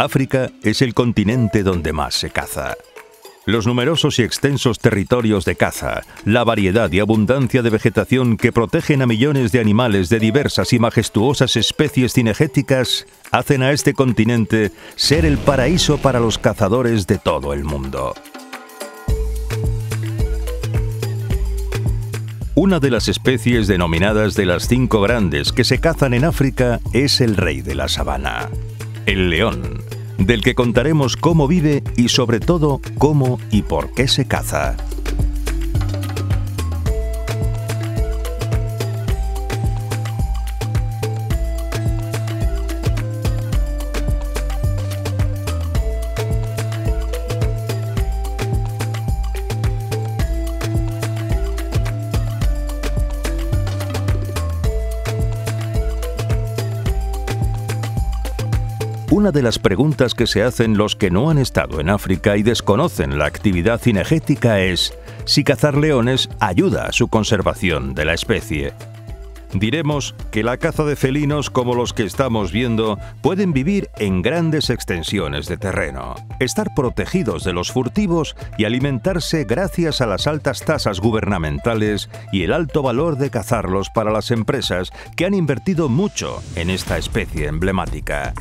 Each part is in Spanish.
África es el continente donde más se caza. Los numerosos y extensos territorios de caza, la variedad y abundancia de vegetación que protegen a millones de animales de diversas y majestuosas especies cinegéticas hacen a este continente ser el paraíso para los cazadores de todo el mundo. Una de las especies denominadas de las 5 grandes que se cazan en África es el rey de la sabana, el león, del que contaremos cómo vive y sobre todo cómo y por qué se caza. Una de las preguntas que se hacen los que no han estado en África y desconocen la actividad cinegética es si cazar leones ayuda a su conservación de la especie. Diremos que la caza de felinos como los que estamos viendo pueden vivir en grandes extensiones de terreno, estar protegidos de los furtivos y alimentarse gracias a las altas tasas gubernamentales y el alto valor de cazarlos para las empresas que han invertido mucho en esta especie emblemática.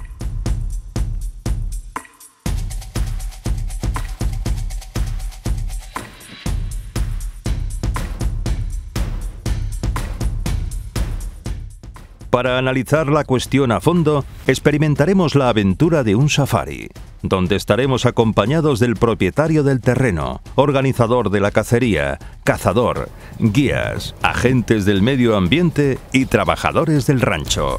Para analizar la cuestión a fondo, experimentaremos la aventura de un safari, donde estaremos acompañados del propietario del terreno, organizador de la cacería, cazador, guías, agentes del medio ambiente y trabajadores del rancho.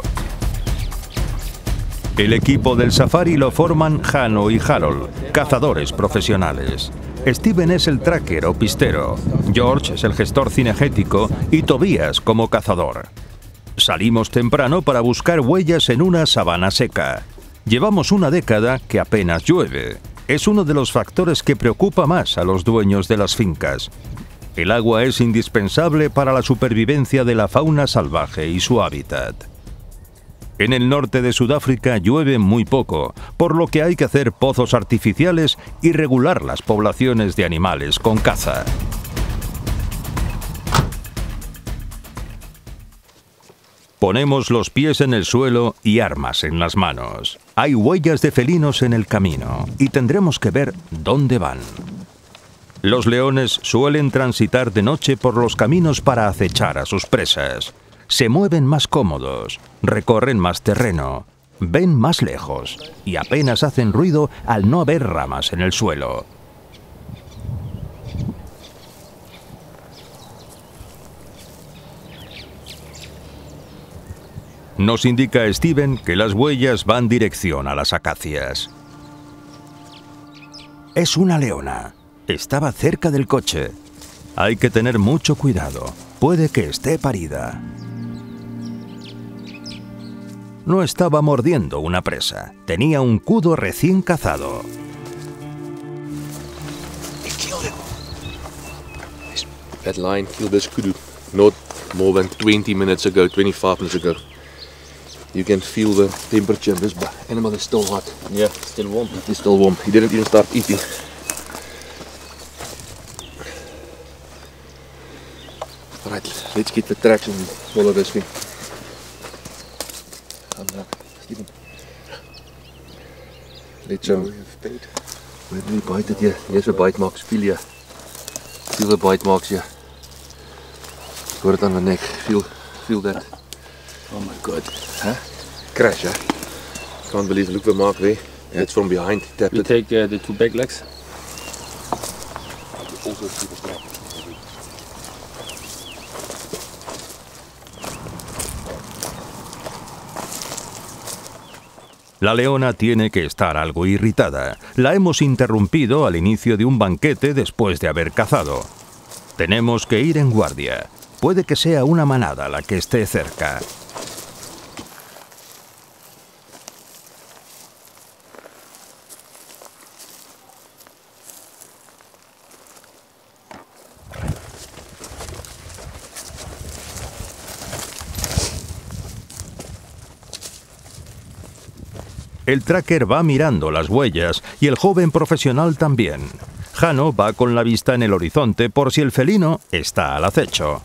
El equipo del safari lo forman Jano y Harold, cazadores profesionales. Steven es el tracker o pistero, George es el gestor cinegético y Tobias como cazador. Salimos temprano para buscar huellas en una sabana seca. Llevamos una década que apenas llueve. Es uno de los factores que preocupa más a los dueños de las fincas. El agua es indispensable para la supervivencia de la fauna salvaje y su hábitat. En el norte de Sudáfrica llueve muy poco, por lo que hay que hacer pozos artificiales y regular las poblaciones de animales con caza. Ponemos los pies en el suelo y armas en las manos. Hay huellas de felinos en el camino y tendremos que ver dónde van. Los leones suelen transitar de noche por los caminos para acechar a sus presas. Se mueven más cómodos, recorren más terreno, ven más lejos y apenas hacen ruido al no haber ramas en el suelo. Nos indica Steven que las huellas van dirección a las acacias. Es una leona. Estaba cerca del coche. Hay que tener mucho cuidado. Puede que esté parida. No estaba mordiendo una presa. Tenía un kudu recién cazado. That lion killed this kudu not more than 20 minutes ago, 25 minutes ago. You can feel the temperature. This animal is still hot. Yeah, still warm. It is still warm. He didn't even start eating. Alright, let's get the tracks and follow this thing. Steven. Let's where did we bite it here? Here's the bite marks. Feel the bite marks here. Got it on the neck. Feel that. Oh my god. Huh? Crash, huh? Can't believe, look the mark there. It's from behind. Tapped You it. take the 2 back legs. Also see the track. La leona tiene que estar algo irritada. La hemos interrumpido al inicio de un banquete después de haber cazado. Tenemos que ir en guardia. Puede que sea una manada la que esté cerca. El tracker va mirando las huellas y el joven profesional también. Hanno va con la vista en el horizonte por si el felino está al acecho.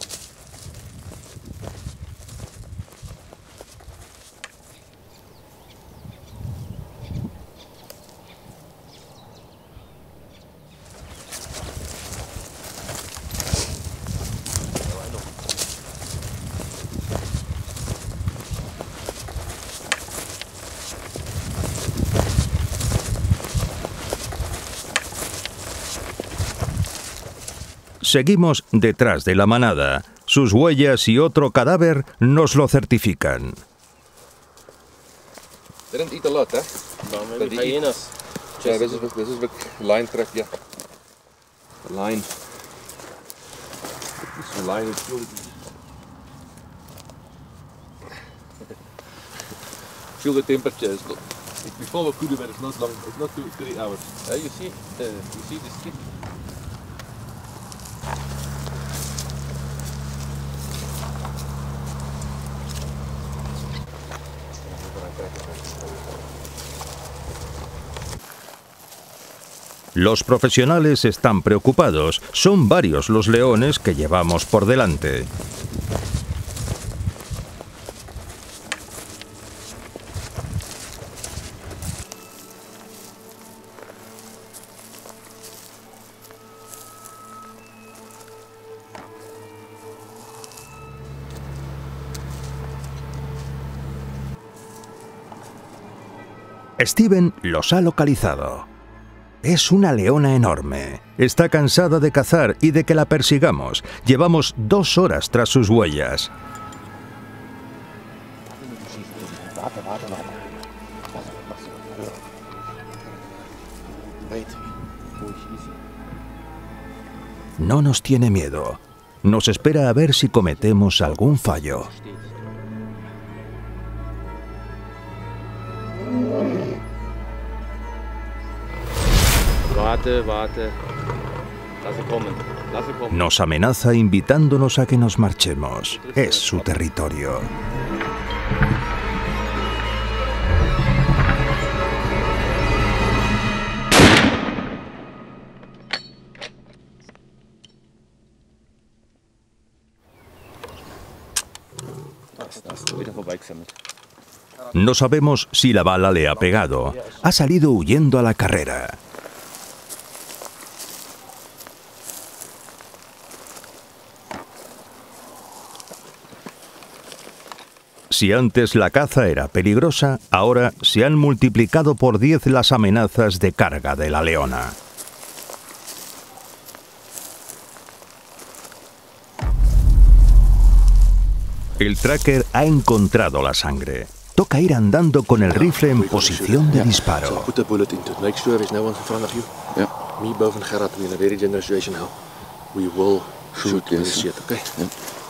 Seguimos detrás de la manada. Sus huellas y otro cadáver nos lo certifican. They don't eat a lot, hè? No, But maybe they eat- hyenas. Ja, this is what line trek, ja. The line. This is line is feel the temperature. Before we could do it, it's not long. It's not 3 hours. You see the stick. Los profesionales están preocupados. Son varios los leones que llevamos por delante. Steven los ha localizado. Es una leona enorme. Está cansada de cazar y de que la persigamos. Llevamos 2 horas tras sus huellas. No nos tiene miedo. Nos espera a ver si cometemos algún fallo. Warte. Lass kommen. Nos amenaza invitándonos a que nos marchemos. Es su territorio. Wieder vorbeigesammelt. No sabemos si la bala le ha pegado. Ha salido huyendo a la carrera. Si antes la caza era peligrosa, ahora se han multiplicado por 10 las amenazas de carga de la leona. El tracker ha encontrado la sangre. Toca ir andando con el rifle en posición de disparo. Put the bullet into it. Make sure there's no one in front of you. Yeah. Me, Boven, Gerard, we're in a very generous situation now. We will shoot this shit, okay? Yeah.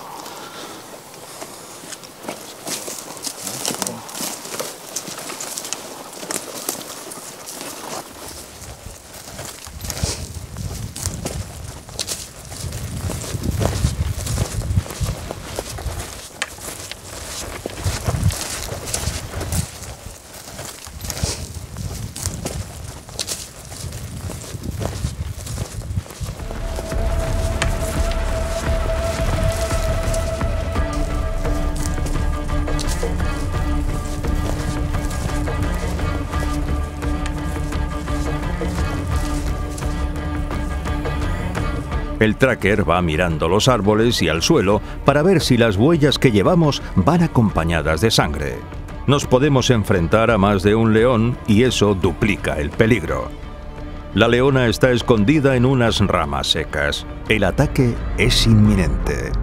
El tracker va mirando los árboles y al suelo para ver si las huellas que llevamos van acompañadas de sangre. Nos podemos enfrentar a más de un león y eso duplica el peligro. La leona está escondida en unas ramas secas. El ataque es inminente.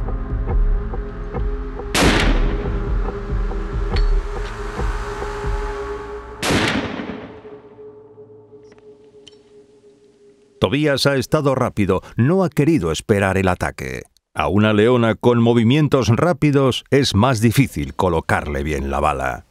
Tobías ha estado rápido, no ha querido esperar el ataque. A una leona con movimientos rápidos es más difícil colocarle bien la bala.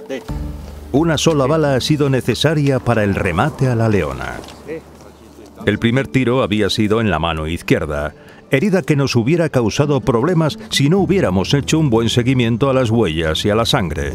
Una sola bala ha sido necesaria para el remate a la leona. El primer tiro había sido en la mano izquierda, herida que nos hubiera causado problemas si no hubiéramos hecho un buen seguimiento a las huellas y a la sangre.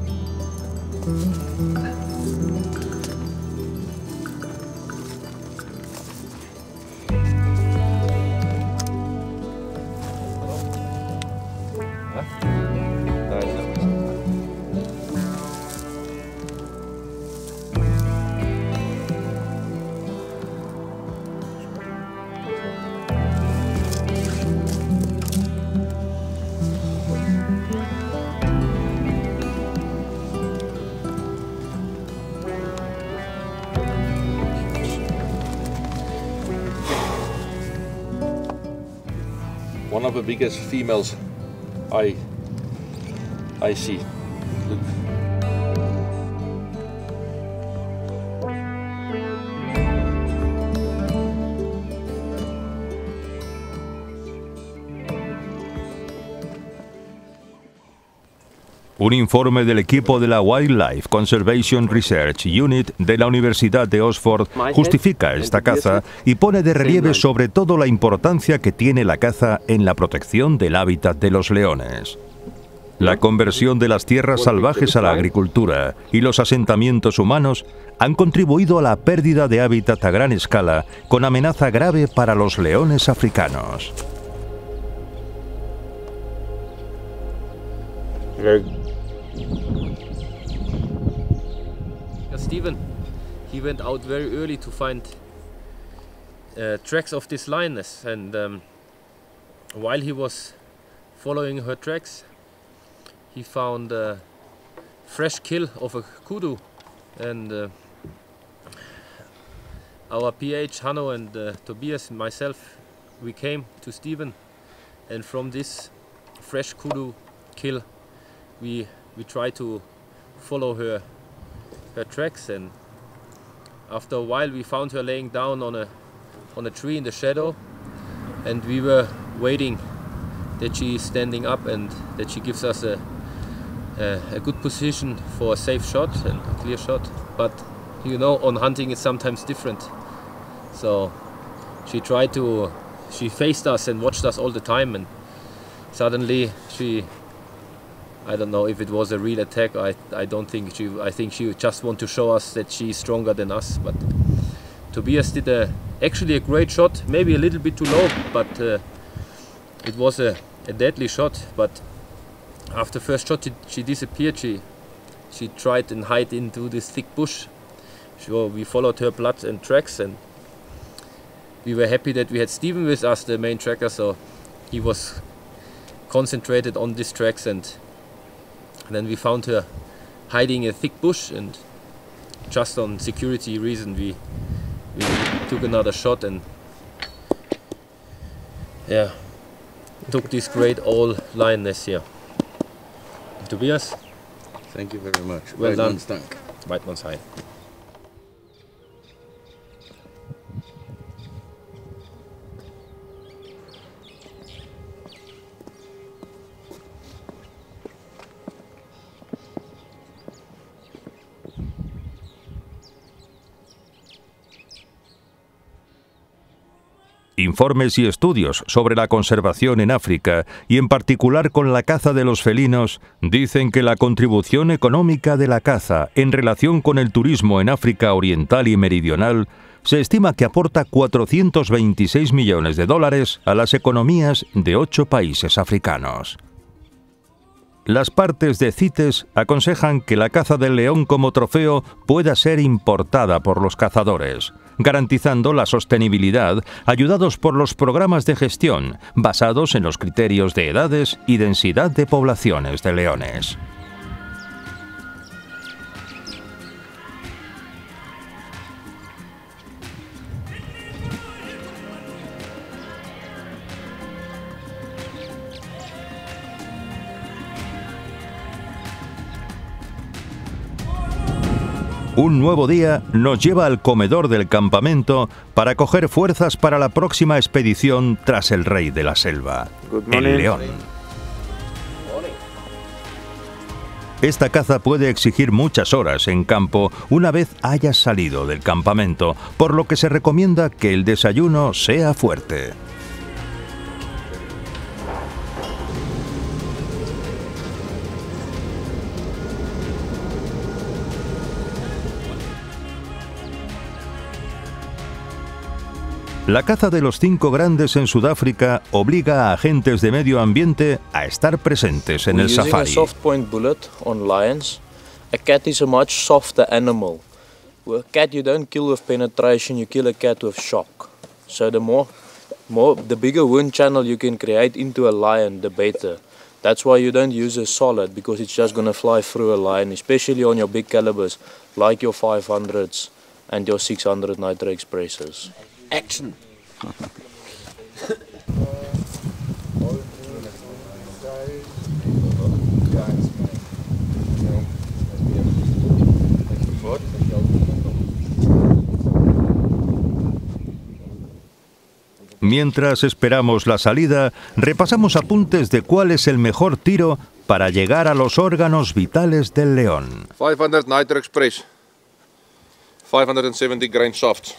One of the biggest females I see. Look. Un informe del equipo de la Wildlife Conservation Research Unit de la Universidad de Oxford justifica esta caza y pone de relieve sobre todo la importancia que tiene la caza en la protección del hábitat de los leones. La conversión de las tierras salvajes a la agricultura y los asentamientos humanos han contribuido a la pérdida de hábitat a gran escala, con amenaza grave para los leones africanos. Stephen, he went out very early to find tracks of this lioness, and while he was following her tracks, he found a fresh kill of a kudu, and our PH, Hanno and Tobias and myself, we came to Stephen, and from this fresh kudu kill we tried to follow her tracks, and after a while we found her laying down on a tree in the shadow, and we were waiting that she is standing up and that she gives us a good position for a safe shot and a clear shot. But you know, on hunting it's sometimes different, so she faced us and watched us all the time, and suddenly I don't know if it was a real attack. I don't think I think she just want to show us that she's stronger than us. But Tobias did actually a great shot, maybe a little bit too low, but it was a deadly shot. But after first shot she disappeared. She tried and hide into this thick bush. So we followed her blood and tracks, and we were happy that we had Stephen with us, the main tracker, so he was concentrated on these tracks, and then we found her hiding in a thick bush, and just on security reason we took another shot and took this great old lioness here. Tobias? Thank you very much. Well done. Dank. Weidmannsheim. Informes y estudios sobre la conservación en África, y en particular con la caza de los felinos, dicen que la contribución económica de la caza en relación con el turismo en África Oriental y Meridional se estima que aporta 426 millones de dólares a las economías de 8 países africanos. Las partes de CITES aconsejan que la caza del león como trofeo pueda ser importada por los cazadores, garantizando la sostenibilidad ayudados por los programas de gestión basados en los criterios de edades y densidad de poblaciones de leones. Un nuevo día nos lleva al comedor del campamento para coger fuerzas para la próxima expedición tras el rey de la selva, el león. Esta caza puede exigir muchas horas en campo una vez hayas salido del campamento, por lo que se recomienda que el desayuno sea fuerte. La caza de los 5 grandes en Sudáfrica obliga a agentes de medio ambiente a estar presentes en el safari. Using a soft point bullet on lions. A cat is a much softer animal. With a cat you don't kill with penetration, you kill a cat with shock. So the bigger wound channel you can create into a lion, the better. That's why you don't use a solid, because it's just going to fly through a lion, especially on your big calibers, like your 500s and your 600 Nitro Expresses. Action! Mientras esperamos la salida, repasamos apuntes de cuál es el mejor tiro para llegar a los órganos vitales del león. 500 Nitro Express. 570 grain soft.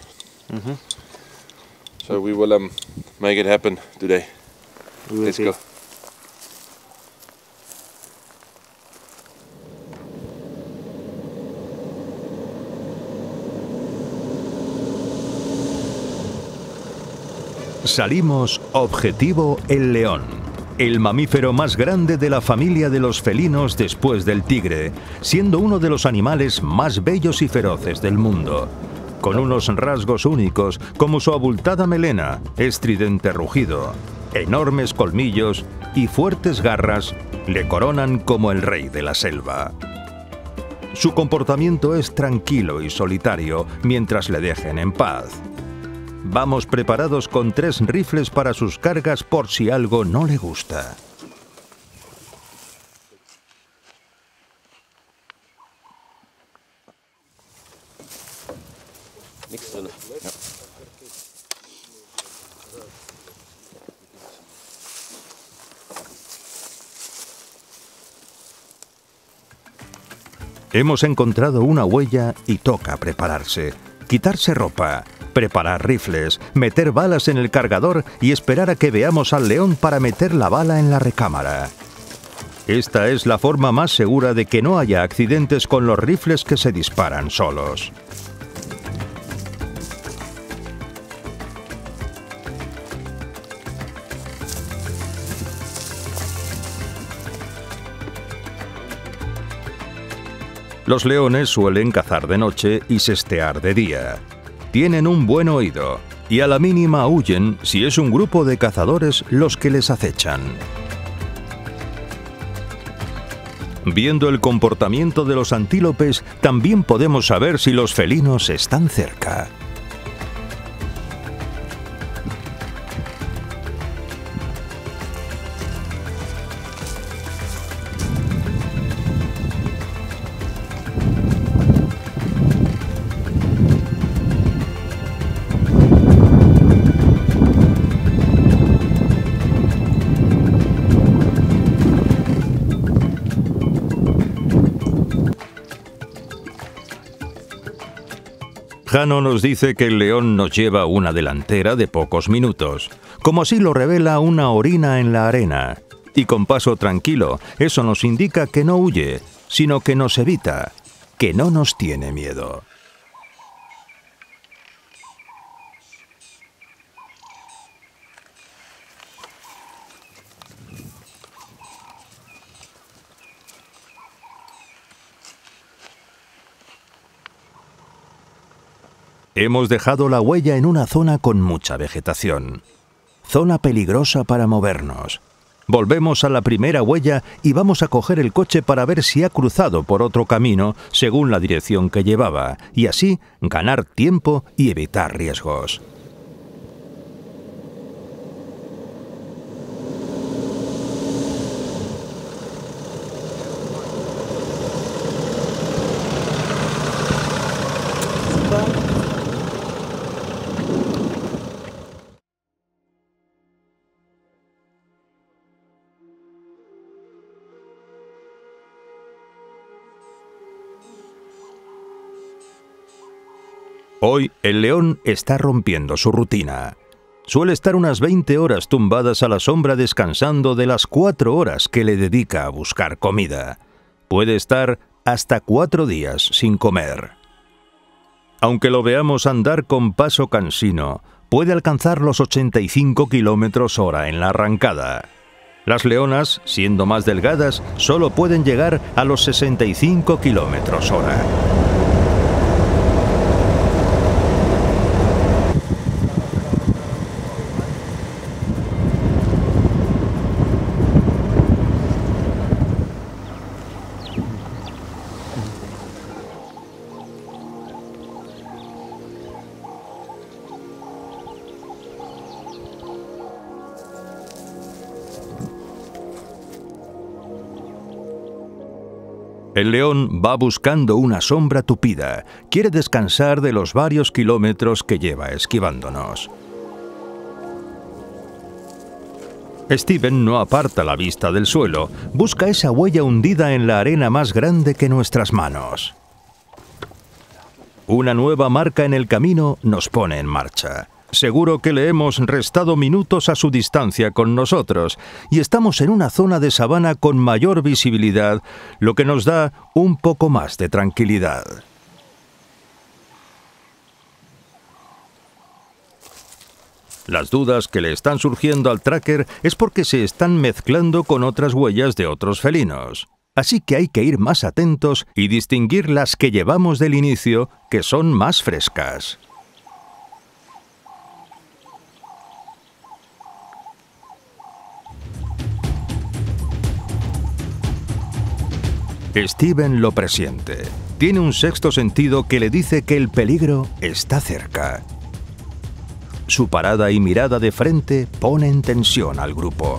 So we will make it happen today. Let's go. Salimos objetivo el león, el mamífero más grande de la familia de los felinos después del tigre, siendo uno de los animales más bellos y feroces del mundo. Con unos rasgos únicos como su abultada melena, estridente rugido, enormes colmillos y fuertes garras, le coronan como el rey de la selva. Su comportamiento es tranquilo y solitario mientras le dejen en paz. Vamos preparados con 3 rifles para sus cargas por si algo no le gusta. Hemos encontrado una huella y toca prepararse. Quitarse ropa, preparar rifles, meter balas en el cargador y esperar a que veamos al león para meter la bala en la recámara. Esta es la forma más segura de que no haya accidentes con los rifles que se disparan solos. Los leones suelen cazar de noche y sestear de día. Tienen un buen oído y a la mínima huyen si es un grupo de cazadores los que les acechan. Viendo el comportamiento de los antílopes, también podemos saber si los felinos están cerca. Jano nos dice que el león nos lleva una delantera de pocos minutos, como así lo revela una orina en la arena. Y con paso tranquilo, eso nos indica que no huye, sino que nos evita, que no nos tiene miedo. Hemos dejado la huella en una zona con mucha vegetación. Zona peligrosa para movernos. Volvemos a la primera huella y vamos a coger el coche para ver si ha cruzado por otro camino según la dirección que llevaba, y así ganar tiempo y evitar riesgos. Hoy el león está rompiendo su rutina. Suele estar unas 20 horas tumbadas a la sombra descansando de las 4 horas que le dedica a buscar comida. Puede estar hasta 4 días sin comer. Aunque lo veamos andar con paso cansino, puede alcanzar los 85 km/h en la arrancada. Las leonas, siendo más delgadas, solo pueden llegar a los 65 km/h. El león va buscando una sombra tupida. Quiere descansar de los varios kilómetros que lleva esquivándonos. Steven no aparta la vista del suelo. Busca esa huella hundida en la arena más grande que nuestras manos. Una nueva marca en el camino nos pone en marcha. Seguro que le hemos restado minutos a su distancia con nosotros y estamos en una zona de sabana con mayor visibilidad, lo que nos da un poco más de tranquilidad. Las dudas que le están surgiendo al tracker es porque se están mezclando con otras huellas de otros felinos. Así que hay que ir más atentos y distinguir las que llevamos del inicio, que son más frescas. Steven lo presiente. Tiene un sexto sentido que le dice que el peligro está cerca. Su parada y mirada de frente pone en tensión al grupo.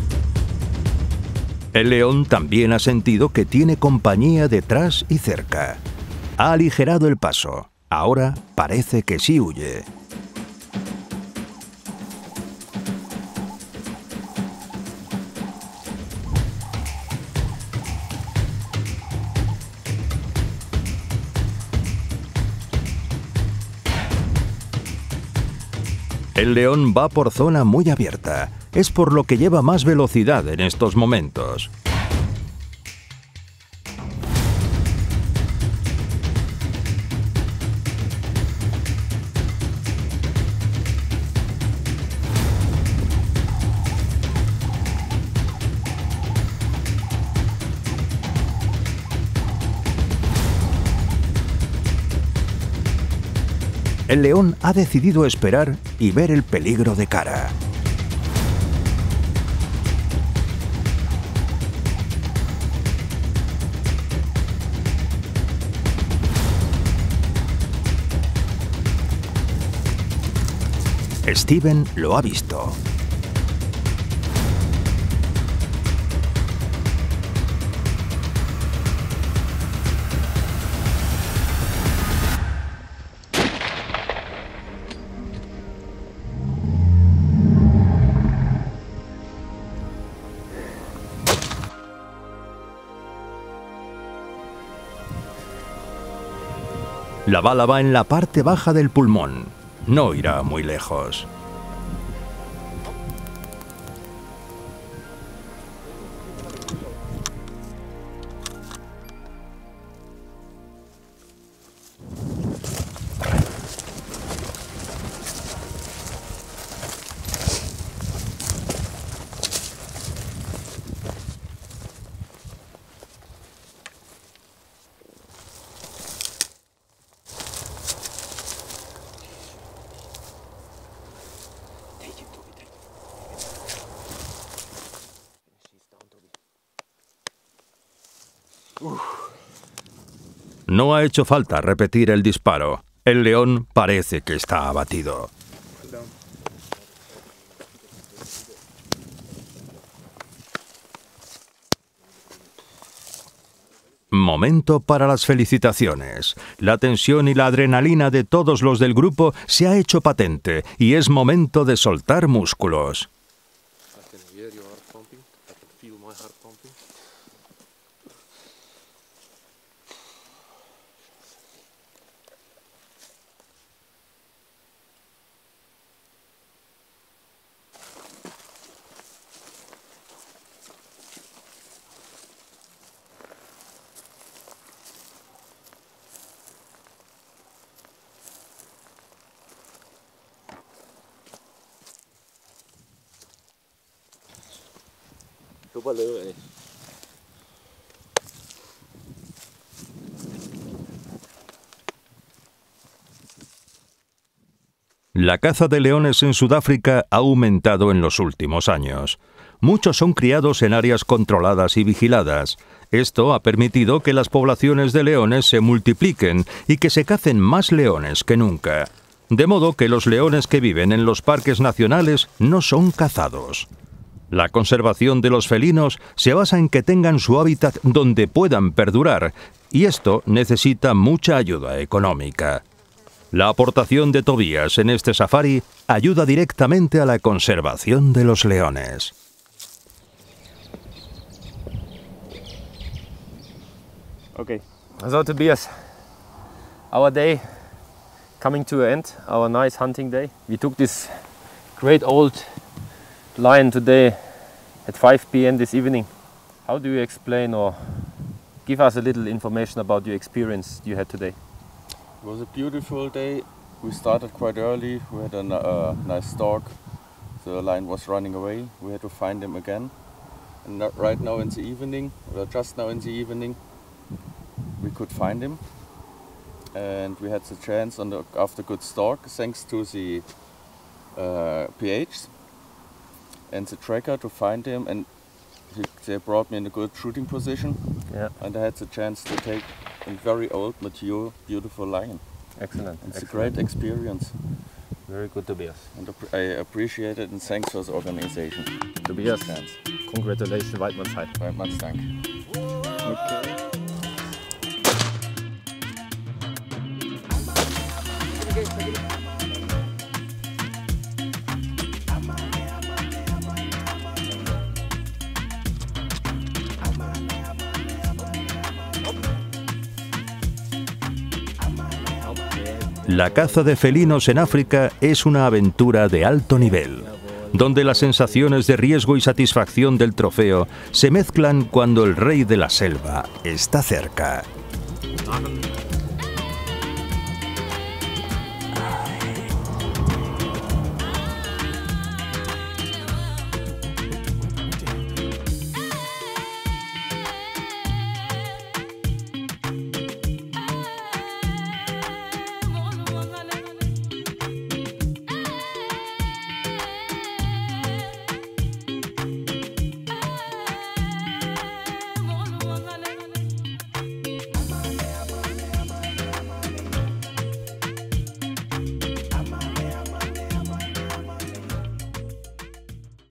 El león también ha sentido que tiene compañía detrás y cerca. Ha aligerado el paso. Ahora parece que sí huye. El león va por zona muy abierta. Es por lo que lleva más velocidad en estos momentos. El león ha decidido esperar y ver el peligro de cara. Steven lo ha visto. La bala va en la parte baja del pulmón. No irá muy lejos. No ha hecho falta repetir el disparo. El león parece que está abatido. Momento para las felicitaciones. La tensión y la adrenalina de todos los del grupo se ha hecho patente y es momento de soltar músculos. La caza de leones en Sudáfrica ha aumentado en los últimos años. Muchos son criados en áreas controladas y vigiladas. Esto ha permitido que las poblaciones de leones se multipliquen y que se cacen más leones que nunca. De modo que los leones que viven en los parques nacionales no son cazados. La conservación de los felinos se basa en que tengan su hábitat donde puedan perdurar, y esto necesita mucha ayuda económica. La aportación de Tobias en este safari ayuda directamente a la conservación de los leones. Okay, so Tobias, our day coming to an end, our nice hunting day. We took this great old lion today at 5 p.m. this evening. How do you explain or give us a little information about your experience you had today? It was a beautiful day. We started quite early. We had a nice stalk. The lion was running away. We had to find him again. And right now in the evening, or just now in the evening, we could find him. And we had the chance after good stalk, thanks to the PH and the tracker, to find him. And they brought me in a good shooting position. Yeah. And I had the chance to take a very old, mature, beautiful lion. Excellent. It's excellent. a great experience. Very good, Tobias. And I appreciate it, and thanks for the organization. Tobias, congratulations, Weidmannsheim. Weidmannsdank. Okay. La caza de felinos en África es una aventura de alto nivel, donde las sensaciones de riesgo y satisfacción del trofeo se mezclan cuando el rey de la selva está cerca.